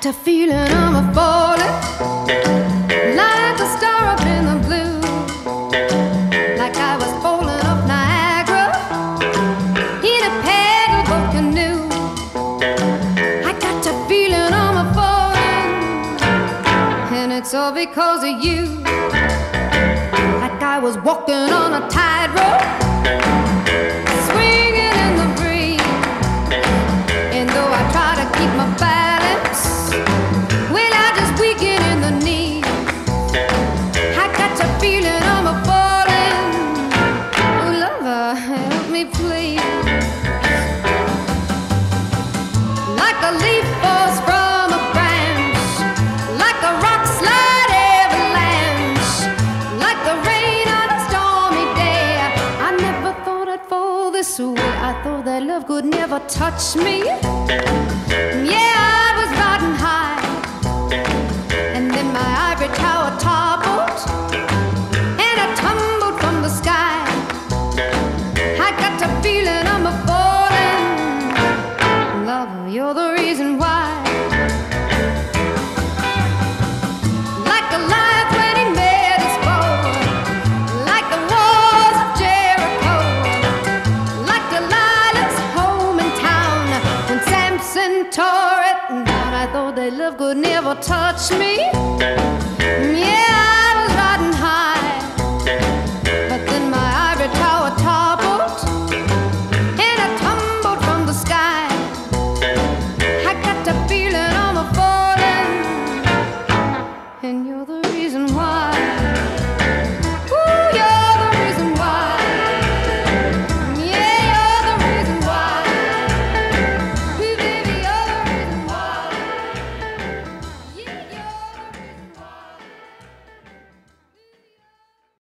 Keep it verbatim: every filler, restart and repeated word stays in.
got a feeling I'm a falling, like a star up in the blue, like I was falling off Niagara in a paddleboat canoe. I got a feeling I'm a falling, and it's all because of you. Like I was walking on a tightrope, swinging in the breeze, and though I try to keep my balance, well, I just weaken in the knees. I got a feeling I'm a falling. Oh, lover, help me please. Like a leaf falls from a branch, like a rock slide avalanche, like the rain on a stormy day. I never thought I'd fall this way. I thought that love could never touch me. Yeah, I was riding high, and then my ivory tower toppled, and I tumbled from the sky. I got a feeling I'm a falling. Lover, you're the reason why. Like a lion when he met his foe, like the walls of Jericho, like Delilah's home in town when Samson tore it down. I thought that love could never touch me.